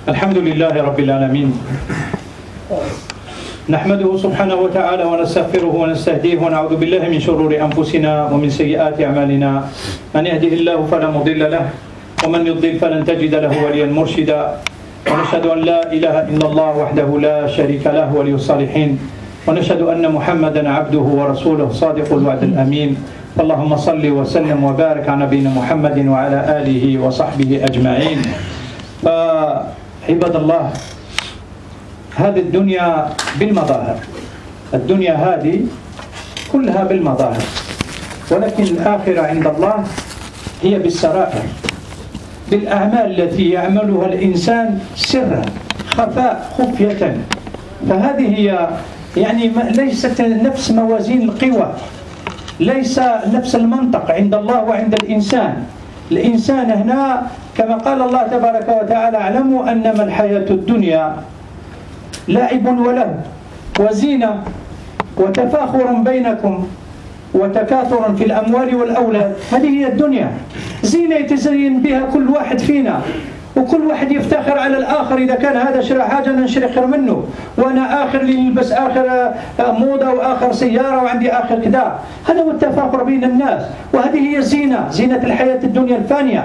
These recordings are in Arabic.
الحمد لله رب العالمين، نحمده سبحانه وتعالى ونستغفره ونستهديه ونعوذ بالله من شرور أنفسنا ومن سيئات أعمالنا، من يهده الله فلا مضل له ومن يضلل فلن تجد له وليا مرشدا، ونشهد أن لا إله إلا الله وحده لا شريك له ولي الصالحين، ونشهد أن محمدا عبده ورسوله صادق الوعد الأمين. اللهم صل وسلم وبارك على نبينا محمد وعلى آله وصحبه أجمعين. عباد الله، هذه الدنيا بالمظاهر، الدنيا هذه كلها بالمظاهر، ولكن الآخرة عند الله هي بالسرائر، بالأعمال التي يعملها الإنسان سرا خفاء خفية. فهذه هي يعني ليست نفس موازين القوى، ليس نفس المنطق عند الله وعند الإنسان. الإنسان هنا كما قال الله تبارك وتعالى: اعلموا أنما الحياة الدنيا لعب ولهو وزينة وتفاخر بينكم وتكاثر في الأموال والأولاد. هذه هي الدنيا، زينة يتزين بها كل واحد فينا، وكل واحد يفتخر على الآخر. إذا كان هذا شرى حاجة أنا نشري خير منه، وأنا آخر اللي يلبس آخر موضة وآخر سيارة وعندي آخر كذا. هذا هو التفاخر بين الناس، وهذه هي زينة الحياة الدنيا الفانية.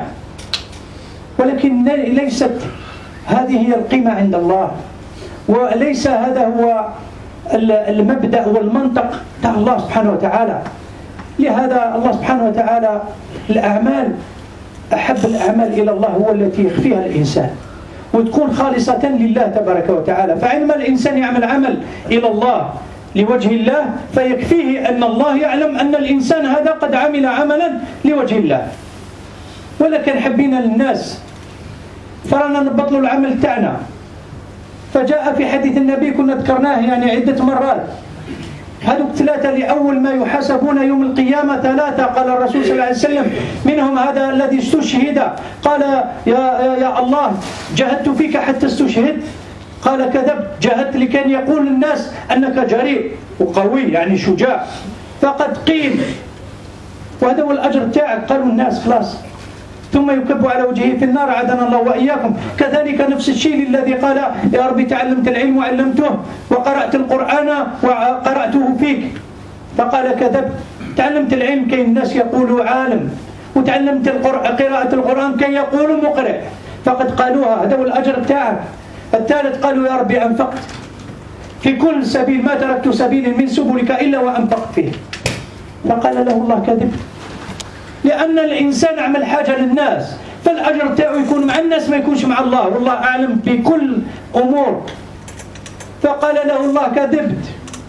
ولكن ليست هذه هي القيمة عند الله، وليس هذا هو المبدأ والمنطق تاع الله سبحانه وتعالى. لهذا الله سبحانه وتعالى الأعمال، أحب الأعمال إلى الله هو التي يخفيها الإنسان وتكون خالصة لله تبارك وتعالى. فعندما الإنسان يعمل عمل إلى الله لوجه الله فيكفيه أن الله يعلم أن الإنسان هذا قد عمل عملا لوجه الله. ولكن حبينا للناس فرانا نبطلوا العمل تاعنا. فجاء في حديث النبي كنا ذكرناه يعني عدة مرات، هذوك ثلاثة لأول ما يحاسبون يوم القيامة ثلاثة، قال الرسول صلى الله عليه وسلم: منهم هذا الذي استشهد، قال يا الله جاهدت فيك حتى استشهد، قال كذبت، جاهدت لكي يقول الناس أنك جريء وقوي يعني شجاع، فقد قيل وهذا هو الأجر تاعك. قالوا الناس خلاص، ثم يكب على وجهه في النار، عادنا الله وإياكم. كذلك نفس الشيء الذي قال: يا ربي تعلمت العلم وعلمته وقرأت القرآن وقرأته فيك، فقال كذبت، تعلمت العلم كي الناس يقولوا عالم، وتعلمت قراءة القرآن كي يقولوا مقرئ، فقد قالوها، هذا هو الأجر تاعك. الثالث قالوا: يا ربي أنفقت في كل سبيل، ما تركت سبيل من سبلك إلا وأنفقت فيه، فقال له الله كذبت، لأن الإنسان عمل حاجة للناس فالأجر تاعه يكون مع الناس ما يكونش مع الله، والله أعلم بكل أمور. فقال له الله كذبت،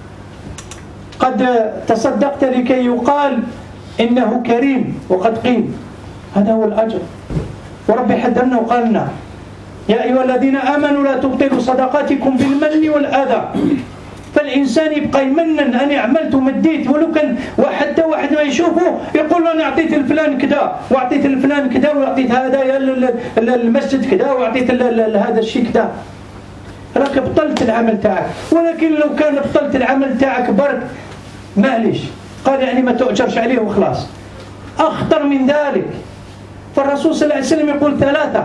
قد تصدقت لكي يقال إنه كريم وقد قيل، هذا هو الأجر. وربي حذرنا وقال لنا: يا أيها الذين آمنوا لا تبطلوا صدقاتكم بالمن والأذى. فالإنسان يبقى يمنن: أنا عملت ومديت، ولو كان حتى واحد ما يشوفه يقول أنا أعطيت الفلان كذا وأعطيت الفلان كذا وأعطيت هذا المسجد كذا وأعطيت هذا الشيء كذا، راك بطلت العمل تاعك. ولكن لو كان بطلت العمل تاعك برك معليش، قال يعني ما تؤجرش عليه وخلاص. أخطر من ذلك، فالرسول صلى الله عليه وسلم يقول ثلاثة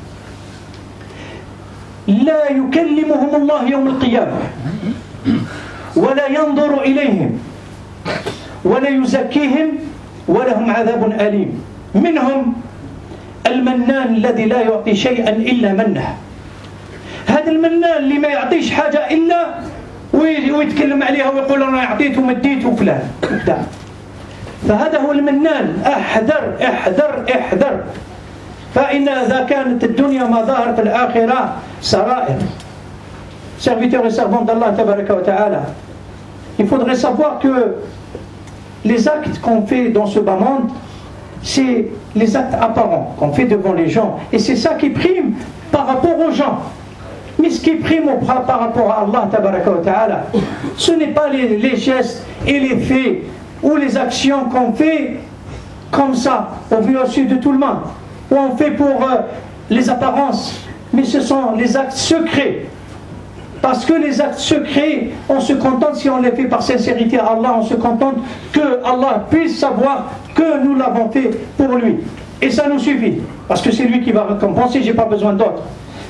لا يكلمهم الله يوم القيامة ولا ينظر إليهم ولا يزكيهم ولهم عذاب أليم. منهم المنان الذي لا يعطي شيئا إلا منه، هذا المنان اللي ما يعطيش حاجة إلا ويتكلم عليها ويقول أنا أعطيت ومديت وفلان، فهذا هو المنان. احذر احذر احذر، فإن إذا كانت الدنيا مظاهر في الآخرة سرائر. Serviteurs et servantes d'Allah Tabaraka wa Ta'ala, il faudrait savoir que les actes qu'on fait dans ce bas monde, c'est les actes apparents qu'on fait devant les gens, et c'est ça qui prime par rapport aux gens. Mais ce qui prime par rapport à Allah Tabaraka wa Ta'ala, ce n'est pas les gestes et les faits ou les actions qu'on fait comme ça au vu au su de tout le monde, ou on fait pour les apparences, mais ce sont les actes secrets. Parce que les actes secrets, on se contente, si on les fait par sincérité à Allah, on se contente que Allah puisse savoir que nous l'avons fait pour lui. Et ça nous suffit, parce que c'est lui qui va récompenser, j'ai pas besoin d'autre.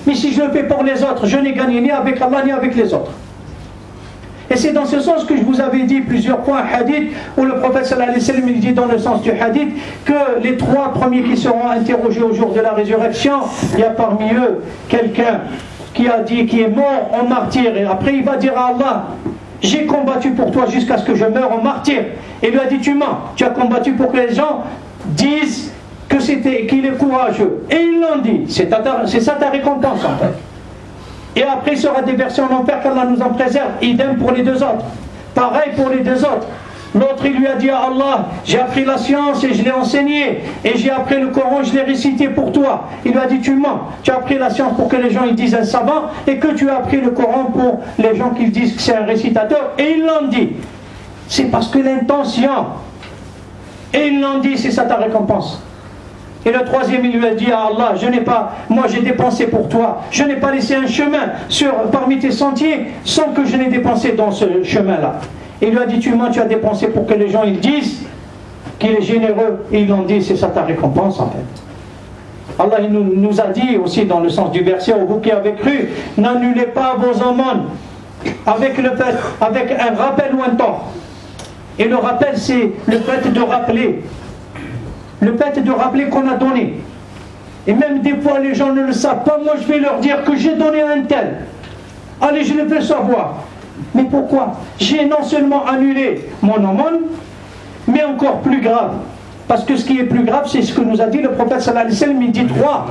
Mais si je le fais pour les autres, je n'ai gagné ni avec Allah ni avec les autres. Et c'est dans ce sens que je vous avais dit plusieurs fois un hadith où le prophète sallallahu alayhi wa sallam il dit dans le sens du hadith que les 3 premiers qui seront interrogés au jour de la résurrection, il y a parmi eux quelqu'un qui a dit, qui est mort en martyr, et après il va dire à Allah, j'ai combattu pour toi jusqu'à ce que je meure en martyr. Et il lui a dit, tu mens, tu as combattu pour que les gens disent qu'il est courageux. Et ils l'ont dit, c'est ça ta récompense en fait. Et après il sera déversé en enfer, qu'Allah nous en préserve. Idem pour les 2 autres. Pareil pour les 2 autres. L'autre il lui a dit à Allah, j'ai appris la science et je l'ai enseigné, et j'ai appris le Coran, je l'ai récité pour toi. Il lui a dit, tu mens, tu as appris la science pour que les gens ils disent un savant, et que tu as appris le Coran pour les gens qui disent que c'est un récitateur. Et ils l'ont dit. C'est parce que l'intention, et ils l'ont dit, c'est ça ta récompense. Et le 3e il lui a dit à Allah, moi j'ai dépensé pour toi, je n'ai pas laissé un chemin parmi tes sentiers sans que je n'ai dépensé dans ce chemin-là. Il lui a dit, tu mens, tu as dépensé pour que les gens ils disent qu'il est généreux. Et ils l'ont dit, c'est ça ta récompense en fait. Allah il nous a dit aussi dans le sens du verset, vous qui avez cru, n'annulez pas vos aumônes avec un rappel ou un tort. Et le rappel c'est le fait de rappeler. Le fait de rappeler qu'on a donné. Et même des fois les gens ne le savent pas, moi je vais leur dire que j'ai donné à un tel. Allez, je le fais savoir. Mais pourquoi? J'ai non seulement annulé mon aumône, mais encore plus grave. Parce que ce qui est plus grave, c'est ce que nous a dit le prophète sallallahu alayhi wa sallam. Il dit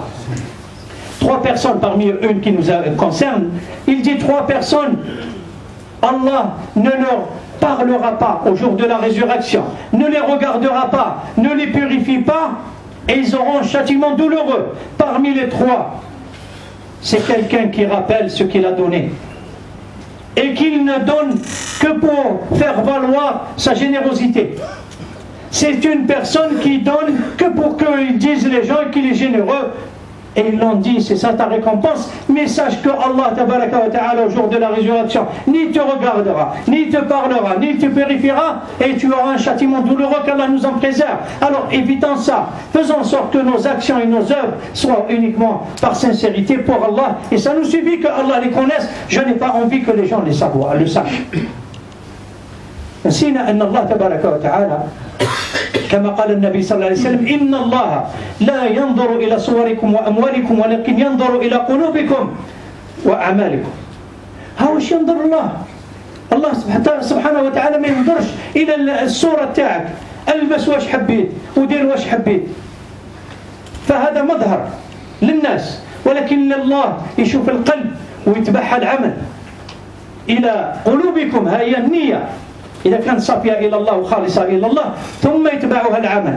3 personnes parmi une qui nous concerne. Il dit 3 personnes, Allah ne leur parlera pas au jour de la résurrection, ne les regardera pas, ne les purifie pas, et ils auront un châtiment douloureux. Parmi les 3, c'est quelqu'un qui rappelle ce qu'il a donné et qu'il ne donne que pour faire valoir sa générosité. C'est une personne qui donne que pour qu'ils disent les gens qu'il est généreux. Et ils l'ont dit, c'est ça ta récompense. Mais sache que Allah tabaraka wa ta'ala au jour de la résurrection ni te regardera, ni te parlera, ni te purifiera, et tu auras un châtiment douloureux, qu'Allah nous en préserve. Alors évitons ça, faisons en sorte que nos actions et nos œuvres soient uniquement par sincérité pour Allah, et ça nous suffit que Allah les connaisse. Je n'ai pas envie que les gens le sachent. نسينا أن الله تبارك وتعالى كما قال النبي صلى الله عليه وسلم إن الله لا ينظر إلى صوركم وأموالكم ولكن ينظر إلى قلوبكم وأعمالكم. هاوش ينظر الله سبحانه وتعالى ما ينظرش إلى الصورة تاعك، البس واش حبيت ودير واش حبيت، فهذا مظهر للناس، ولكن الله يشوف القلب ويتبعها العمل. إلى قلوبكم هي النية إذا كانت صافية إلى الله وخالصة إلى الله، ثم يتبعها العمل.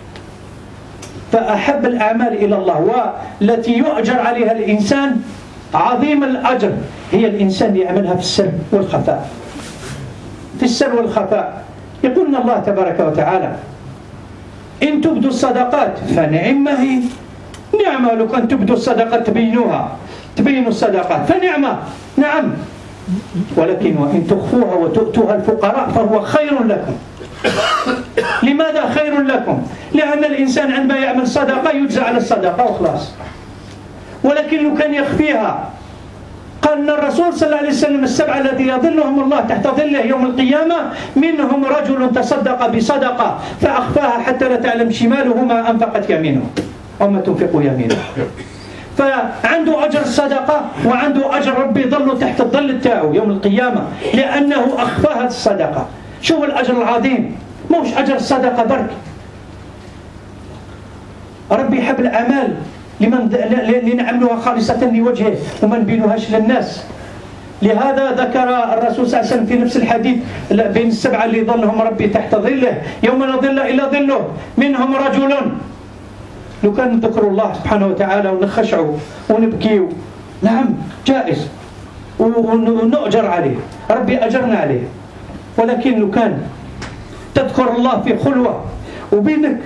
فأحب الأعمال إلى الله والتي يؤجر عليها الإنسان عظيم الأجر هي الإنسان يعملها في السر والخفاء. في السر والخفاء يقول الله تبارك وتعالى إن تبدوا الصدقات فنعم هي، نعمة لو كان تبدوا الصدقات تبينوا الصدقات فنعمة، نعم، ولكن وإن تخفوها وتؤتوها الفقراء فهو خير لكم. لماذا خير لكم؟ لأن الإنسان عندما يعمل صدقة يجزى على الصدقة وخلاص، ولكن لو كان يخفيها، قال الرسول صلى الله عليه وسلم 7 الذي يظلهم الله تحت ظله يوم القيامة منهم رجل تصدق بصدقة فأخفاها حتى لا تعلم شماله ما أنفقت يمينه وما تنفق يمينه. فعنده أجر الصدقة وعنده أجر ربي يظل تحت الظل تاعه يوم القيامة لأنه أخفاها الصدقة. شوف الأجر العظيم، موش أجر الصدقة برك. ربي يحب الأعمال اللي نعملوها خالصة لوجهه وما نبينوهاش للناس. لهذا ذكر الرسول صلى الله عليه وسلم في نفس الحديث بين 7 اللي ظلهم ربي تحت ظله يوم لا ظل إلا ظله منهم رجل. لو كان نذكر الله سبحانه وتعالى ونخشعه ونبكيه نعم جائز ونؤجر عليه، ربي أجرنا عليه، ولكن لو كان تذكر الله في خلوة وبينك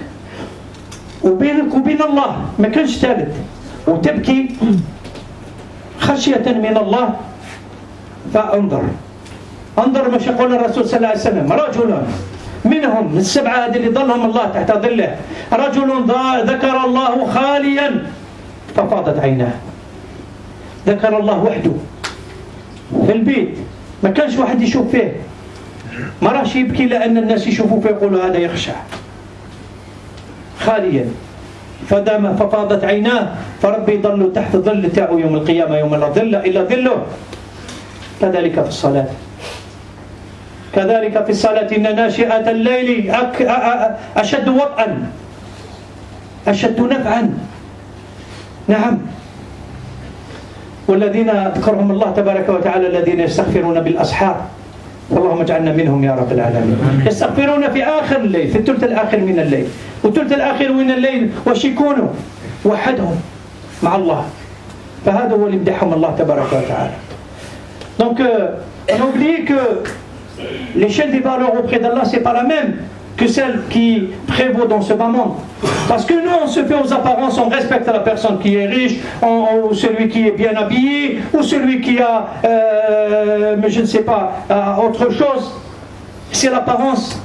وبين الله ما كانش ثالث وتبكي خشية من الله، فانظر مش يقول الرسول صلى الله عليه وسلم رجل منهم من 7 اللي ظلهم الله تحت ظله رجل ذكر الله خاليا ففاضت عيناه. ذكر الله وحده في البيت، ما كانش واحد يشوف فيه، ما راحش يبكي لأن الناس يشوفوا فيه يقولوا هذا يخشع، خاليا فدام ففاضت عيناه، فربي يضل تحت ظل تاعه يوم القيامة يوم لا ظل إلا ظله. كذلك في الصلاة، كذلك في الصلاة إن ناشئة الليل أشد وطئا أشد نفعا. نعم، والذين ذكرهم الله تبارك وتعالى الذين يستغفرون بالأسحار، اللهم اجعلنا منهم يا رب العالمين. يستغفرون في آخر الليل، في الثلث الآخر من الليل، والثلث الآخر من الليل وش يكونوا وحدهم مع الله. فهذا هو اللي يمدحهم الله تبارك وتعالى. Donc on oublie que l'échelle des valeurs auprès d'Allah c'est pas la même que celle qui prévaut dans ce bas monde. Parce que nous on se fait aux apparences, on respecte la personne qui est riche, ou celui qui est bien habillé, ou celui qui a mais je ne sais pas autre chose. C'est l'apparence,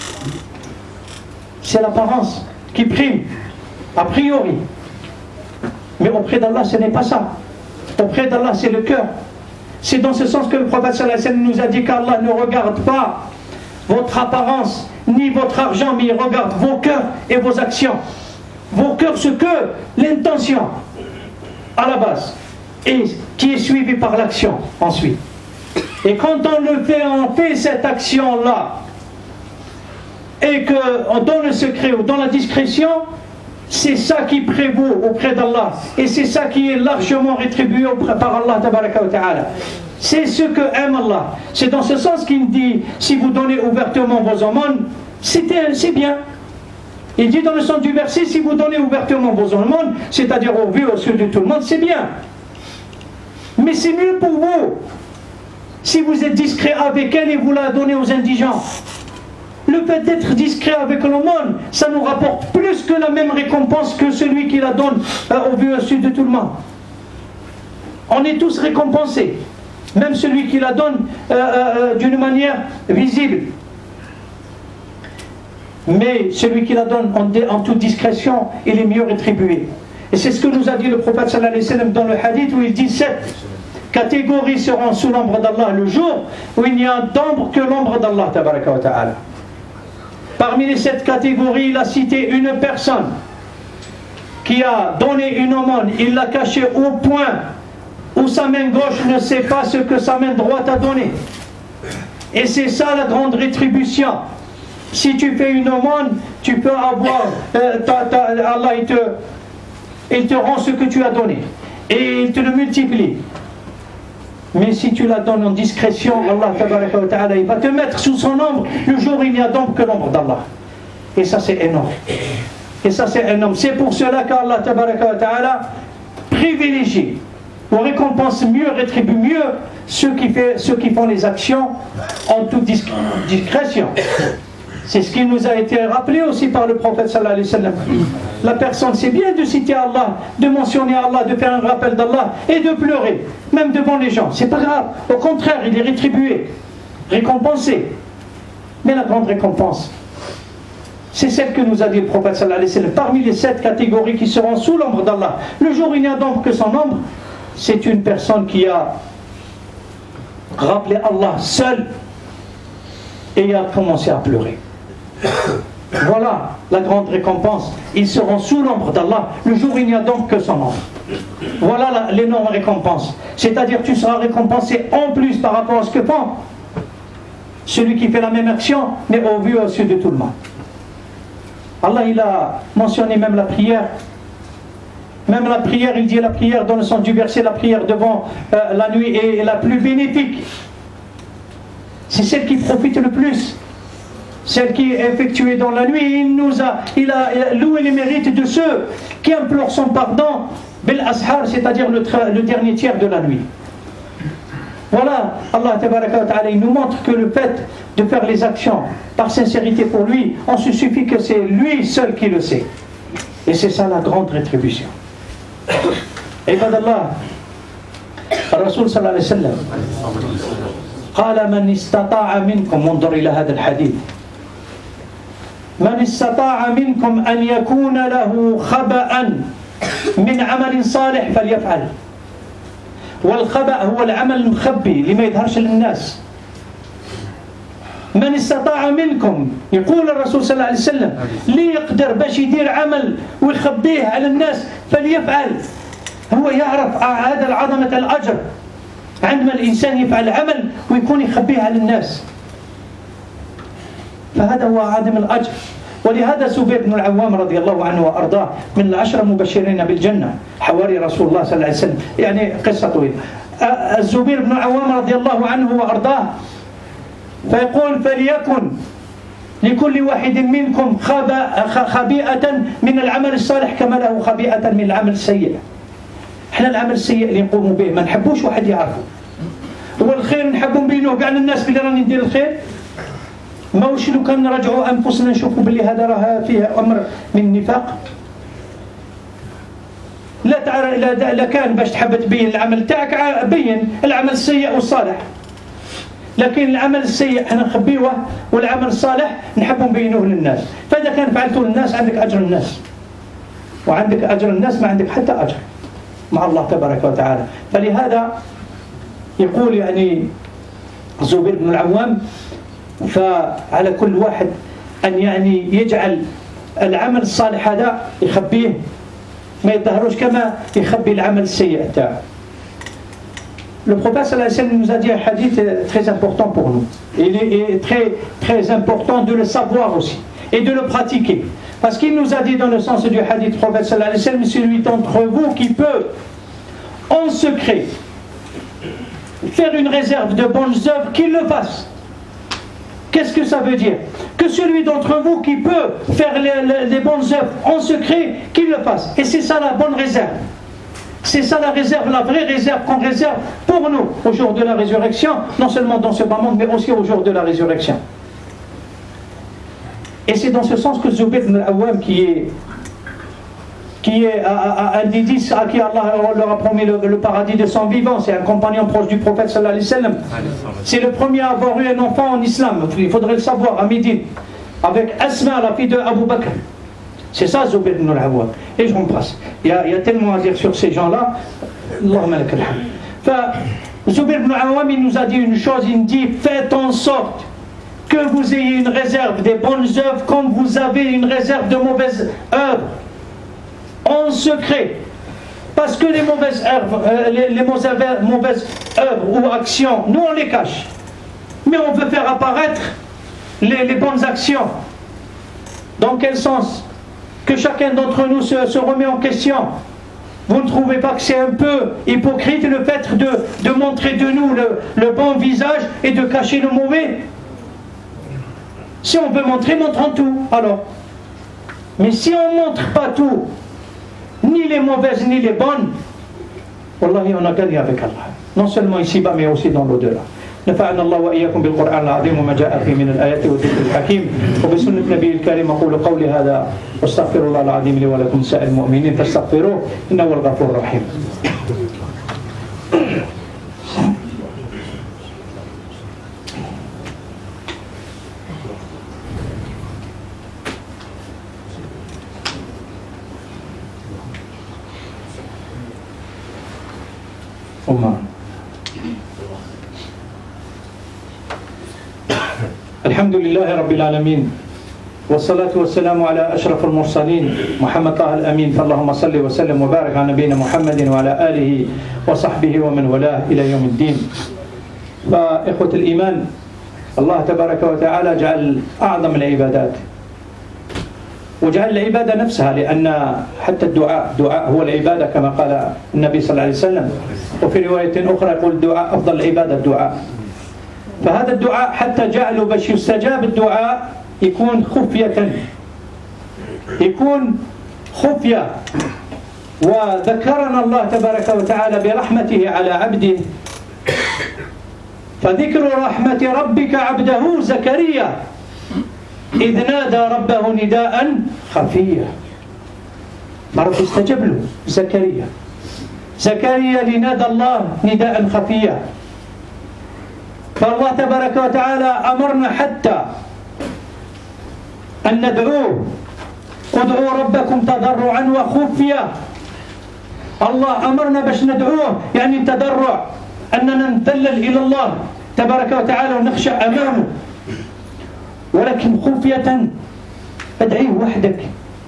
c'est l'apparence qui prime a priori. Mais auprès d'Allah ce n'est pas ça. Auprès d'Allah c'est le cœur. C'est dans ce sens que le prophète sallallahu alayhi wa sallam nous a dit qu'Allah ne regarde pas votre apparence ni votre argent, mais il regarde vos cœurs et vos actions. Vos cœurs, ce que l'intention à la base, et qui est suivie par l'action ensuite. Et quand on le fait, on fait cette action-là, et qu'on dans le secret ou dans la discrétion, c'est ça qui prévaut auprès d'Allah, et c'est ça qui est largement rétribué par Allah tabaraka wa ta'ala. C'est ce que aime Allah. C'est dans ce sens qu'il dit, si vous donnez ouvertement vos aumônes, c'est bien. Il dit dans le sens du verset, si vous donnez ouvertement vos aumônes, c'est-à-dire au vu, au su de tout le monde, c'est bien. Mais c'est mieux pour vous si vous êtes discret avec elle et vous la donnez aux indigents. Le fait d'être discret avec l'aumône, ça nous rapporte plus que la même récompense que celui qui la donne au vu et au su de tout le monde. On est tous récompensés, même celui qui la donne d'une manière visible. Mais celui qui la donne en toute discrétion, il est mieux rétribué. Et c'est ce que nous a dit le prophète sallallahu alayhi wa sallam dans le hadith où il dit 7 catégories seront sous l'ombre d'Allah le jour où il n'y a d'ombre que l'ombre d'Allah tabaraka wa ta'ala. Parmi les 7 catégories, il a cité une personne qui a donné une aumône, il l'a cachée au point où sa main gauche ne sait pas ce que sa main droite a donné. Et c'est ça la grande rétribution. Si tu fais une aumône, tu peux avoir, Allah il te rend ce que tu as donné et il te le multiplie. Mais si tu la donnes en discrétion, Allah tabaraka wa ta'ala, il va te mettre sous son ombre le jour où il n'y a d'ombre que l'ombre d'Allah. Et ça c'est énorme. Et ça c'est énorme. C'est pour cela qu'Allah tabaraka wa ta'ala privilégie ou récompense mieux, rétribue mieux ceux qui font les actions en toute discrétion. C'est ce qui nous a été rappelé aussi par le prophète sallallahu alayhi wa sallam. La personne, c'est bien de citer Allah, de mentionner Allah, de faire un rappel d'Allah et de pleurer, même devant les gens. C'est pas grave. Au contraire, il est rétribué, récompensé. Mais la grande récompense, c'est celle que nous a dit le prophète sallallahu alayhi wa sallam. Parmi les 7 catégories qui seront sous l'ombre d'Allah, le jour où il n'y a d'ombre que son ombre, c'est une personne qui a rappelé Allah seul et a commencé à pleurer. Voilà la grande récompense. Ils seront sous l'ombre d'Allah le jour où il n'y a donc que son ombre. Voilà l'énorme récompense. C'est-à-dire tu seras récompensé en plus par rapport à ce que font celui qui fait la même action, mais au vu et au su de tout le monde. Allah il a mentionné même la prière. Même la prière, il dit la prière dans le sens du verset, la prière devant la nuit est la plus bénéfique. C'est celle qui profite le plus. Celle qui est effectuée dans la nuit, il a loué les mérites de ceux qui implorent son pardon, bil ashar, c'est-à-dire le dernier tiers de la nuit. Voilà, Allah tabaraka wa ta'ala, il nous montre que le fait de faire les actions par sincérité pour lui, on se suffit que c'est lui seul qui le sait. Et c'est ça la grande rétribution. عباد الله الرسول صلى الله عليه وسلم قال من استطاع منكم انظر إلى هذا الحديث من استطاع منكم أن يكون له خبأ من عمل صالح فليفعل والخبأ هو العمل المخبي اللي ما يظهرش للناس. من استطاع منكم، يقول الرسول صلى الله عليه وسلم، اللي يقدر باش يدير عمل ويخبيه على الناس فليفعل. هو يعرف هذا عظمة الأجر عندما الإنسان يفعل عمل ويكون يخبيه على الناس، فهذا هو عظيم الأجر. ولهذا زبير بن العوام رضي الله عنه وأرضاه من العشرة المبشرين بالجنة، حواري رسول الله صلى الله عليه وسلم، يعني قصة طويلة. الزبير بن العوام رضي الله عنه وأرضاه فيقول: فليكن لكل واحد منكم خبيئة من العمل الصالح كما له خبيئة من العمل السيء. احنا العمل السيء اللي نقوم به ما نحبوش واحد يعرفه، هو الخير نحبوا نبينوه كاع الناس بلي راني ندير الخير. ما وش لو كان نرجعوا أنفسنا نشوفوا بلي هذا راه فيه أمر من النفاق. لا كان باش تحب تبين العمل تاعك بين العمل السيء والصالح، لكن العمل السيء احنا نخبيوه والعمل الصالح نحب نبينوه للناس. فإذا كان فعلته للناس عندك أجر الناس، وعندك أجر الناس ما عندك حتى أجر مع الله تبارك وتعالى. فلهذا يقول يعني زبير بن العوام: فعلى كل واحد أن يعني يجعل العمل الصالح هذا يخبيه ما يظهروش كما يخبي العمل السيء تاعه. Le prophète sallallahu alayhi wa sallam nous a dit un hadith très important pour nous. Il est très, très important de le savoir aussi et de le pratiquer. Parce qu'il nous a dit dans le sens du hadith, le prophète sallallahu alayhi wa sallam: celui d'entre vous qui peut en secret faire une réserve de bonnes œuvres, qu'il le fasse. Qu'est-ce que ça veut dire? Que celui d'entre vous qui peut faire les bonnes œuvres en secret, qu'il le fasse. Et c'est ça la bonne réserve. C'est ça la réserve, la vraie réserve qu'on réserve pour nous au jour de la résurrection, non seulement dans ce bas monde, mais aussi au jour de la résurrection. Et c'est dans ce sens que Zubayr ibn al-Awwam, qui est un des 10 à qui Allah leur a promis le paradis de son vivant, c'est un compagnon proche du prophète sallallahu alayhi wa sallam. C'est le premier à avoir eu un enfant en islam, il faudrait le savoir, à Médine, avec Asma, la fille de Abu Bakr. C'est ça Zubayr ibn al-Awwam. Et je repasse. Il y a tellement à dire sur ces gens-là. Allahumma lak al-hamd. Zubayr ibn al-Awwam, il nous a dit une chose, il nous dit: faites en sorte que vous ayez une réserve des bonnes œuvres comme vous avez une réserve de mauvaises œuvres en secret. Parce que les mauvaises œuvres ou actions, nous on les cache. Mais on veut faire apparaître les bonnes actions. Dans quel sens? Que chacun d'entre nous se remet en question. Vous ne trouvez pas que c'est un peu hypocrite le fait de montrer de nous le bon visage et de cacher le mauvais? Si on veut montrer, montrons tout. Alors, mais si on ne montre pas tout, ni les mauvaises ni les bonnes, wallahi on a gagné avec Allah. Non seulement ici-bas, mais aussi dans l'au-delà. نفعنا الله وإياكم بالقرآن العظيم وما جاء فيه من الآيات والذكر الحكيم وبسنة نبي الكريم. أقول قولي هذا واستغفر الله العظيم لي ولكم سائر المؤمنين فاستغفروه إنه هو الغفور الرحيم. الحمد لله رب العالمين والصلاة والسلام على أشرف المرسلين محمد طه الأمين. فاللهم صل وسلم وبارك على نبينا محمد وعلى آله وصحبه ومن والاه إلى يوم الدين. فإخوة الإيمان، الله تبارك وتعالى جعل أعظم العبادات وجعل العبادة نفسها، لأن حتى الدعاء هو العبادة كما قال النبي صلى الله عليه وسلم. وفي رواية أخرى يقول الدعاء أفضل العبادة الدعاء. فهذا الدعاء حتى جعلوا باش يستجاب الدعاء يكون خفية. وذكرنا الله تبارك وتعالى برحمته على عبده، فذكر رحمة ربك عبده زكريا إذ نادى ربه نداء خفيا. فرب استجب له زكريا لنادى الله نداء خفيا. فالله تبارك وتعالى أمرنا حتى أن ندعوه: ادعوا ربكم تضرعا وخفيا الله أمرنا باش ندعوه، يعني تضرع، أننا نذلل إلى الله تبارك وتعالى ونخشع أمامه، ولكن خفية. ادعيه وحدك،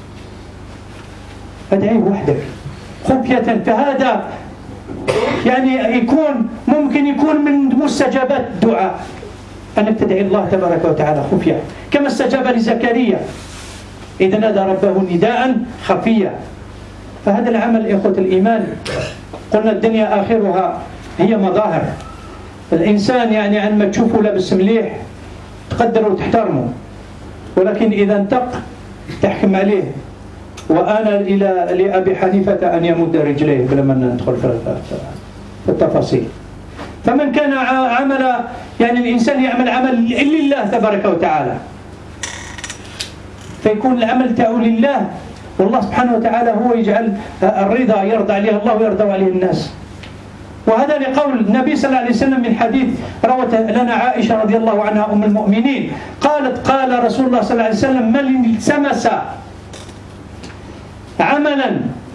ادعيه وحدك خفية. فهذا يعني ممكن يكون من مستجابات الدعاء أنك تدعي الله تبارك وتعالى خفية، كما استجاب لزكريا إذا نادى ربه نداء خفيا. فهذا العمل إخوة الإيمان، قلنا الدنيا آخرها هي مظاهر. الإنسان يعني عندما تشوفه لابس مليح تقدره وتحترمه، ولكن إذا انتق تحكم عليه. وأنا لأبي حنيفة أن يمد رجليه بلا ما ندخل في التفاصيل. فمن كان عمل، يعني الإنسان يعمل عمل لله تبارك وتعالى، فيكون العمل تاعو لله، والله سبحانه وتعالى هو يجعل الرضا يرضى عليه الله ويرضى عليه الناس. وهذا لقول النبي صلى الله عليه وسلم من حديث روت لنا عائشة رضي الله عنها أم المؤمنين قالت: قال رسول الله صلى الله عليه وسلم: من التمس عملا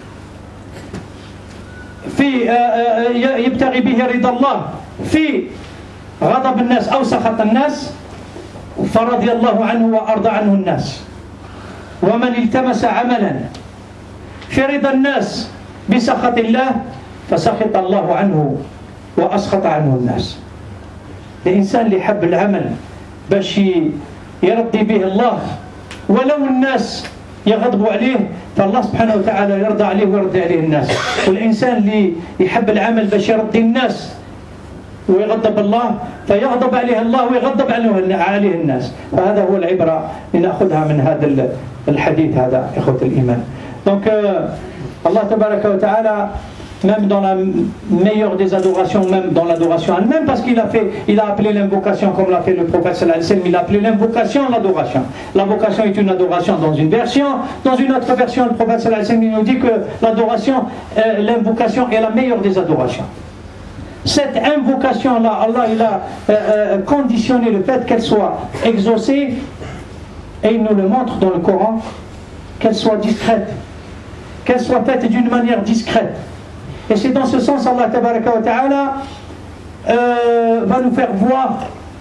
في يبتغي به رضا الله في غضب الناس أو سخط الناس فرضي الله عنه وأرضى عنه الناس. ومن التمس عملا في رضا الناس بسخط الله فسخط الله عنه وأسخط عنه الناس. الإنسان اللي يحب العمل باش يرضي به الله ولو الناس يغضبوا عليه، فالله سبحانه وتعالى يرضى عليه ويرضي عليه الناس. والإنسان اللي يحب العمل باش يرضي الناس ويغضب الله فيغضب عليه الله ويغضب عليه الناس. فهذا هو العبرة لنأخذها من هذا الحديث هذا إخوة الإيمان. Donc Allah tabaraka wa ta'ala, même dans la meilleure des adorations, même dans l'adoration elle-même, parce qu'il a appelé l'invocation comme l'a fait le prophète sallallahu alayhi wa sallam, il a appelé l'invocation l'adoration. L'invocation est une adoration dans une version, dans une autre version le prophète sallallahu alayhi wa sallam il nous dit que l'adoration, l'invocation est la meilleure des adorations. Cette invocation-là, Allah il a conditionné le fait qu'elle soit exaucée, et il nous le montre dans le Coran, qu'elle soit discrète, qu'elle soit faite d'une manière discrète. Et c'est dans ce sens Allah tabaraka wa ta'ala va nous faire voir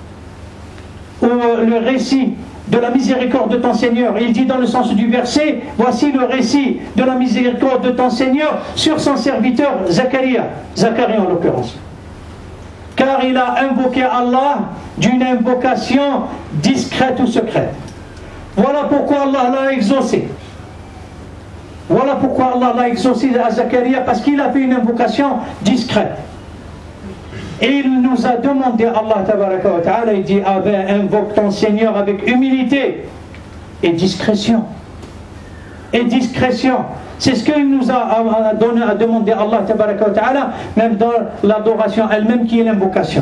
le récit de la miséricorde de ton Seigneur. Il dit dans le sens du verset: voici le récit de la miséricorde de ton Seigneur sur son serviteur Zacharie en l'occurrence. Car il a invoqué Allah d'une invocation discrète ou secrète. Voilà pourquoi Allah l'a exaucé. Voilà pourquoi Allah l'a exaucé à Zacharie, parce qu'il a fait une invocation discrète. Et il nous a demandé, Allah tabaraka wa ta'ala, il dit: invoque ton Seigneur avec humilité et discrétion. Et discrétion. C'est ce qu'il nous a demandé Allah tabaraka wa ta'ala, même dans l'adoration elle-même qui est l'invocation.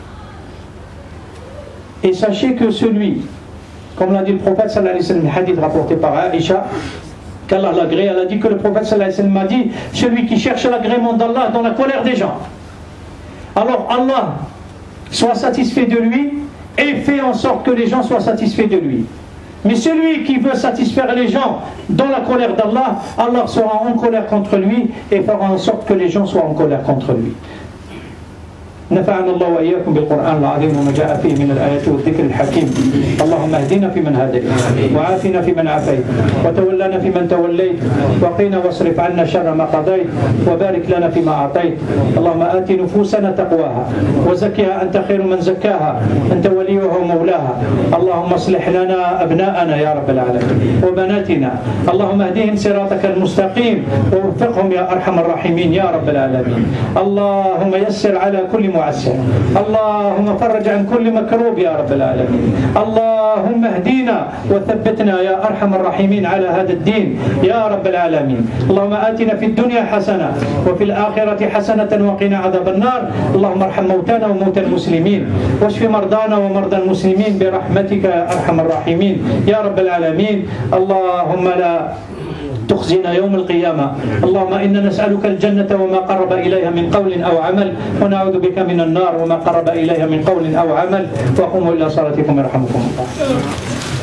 Et sachez que celui, comme l'a dit le prophète sallallahu alayhi wa sallam, le hadith rapporté par Aïcha, qu'Allah l'agrée, elle a dit que le prophète sallallahu alayhi wa sallam a dit: celui qui cherche l'agrément d'Allah dans la colère des gens, alors Allah soit satisfait de lui et fait en sorte que les gens soient satisfaits de lui. Mais celui qui veut satisfaire les gens dans la colère d'Allah, Allah sera en colère contre lui et fera en sorte que les gens soient en colère contre lui. نفعنا الله وإياكم بالقرآن العظيم وما جاء فيه من الآيات والذكر الحكيم. اللهم اهدنا فيمن هديت وعافنا فيمن عافيت وتولنا فيمن توليت وقنا واصرف عنا شر ما قضيت وبارك لنا فيما أعطيت. اللهم آت نفوسنا تقواها وزكها أنت خير من زكاها أنت وليها ومولاها. اللهم اصلح لنا أبناءنا يا رب العالمين وبناتنا. اللهم اهدهم صراطك المستقيم ووفقهم يا أرحم الراحمين يا رب العالمين. اللهم يسر على كل معسر. اللهم فرج عن كل مكروب يا رب العالمين. اللهم اهدينا وثبتنا يا أرحم الراحمين على هذا الدين يا رب العالمين. اللهم آتنا في الدنيا حسنة وفي الآخرة حسنة وقنا عذاب النار. اللهم ارحم موتانا وموتى المسلمين واشف مرضانا ومرضى المسلمين برحمتك يا أرحم الراحمين يا رب العالمين. اللهم لا تخزنا يوم القيامة. اللهم إنا نسألك الجنة وما قرب إليها من قول أو عمل ونعوذ بك من النار وما قرب إليها من قول أو عمل. وقوموا إلى صلاتكم يرحمكم الله.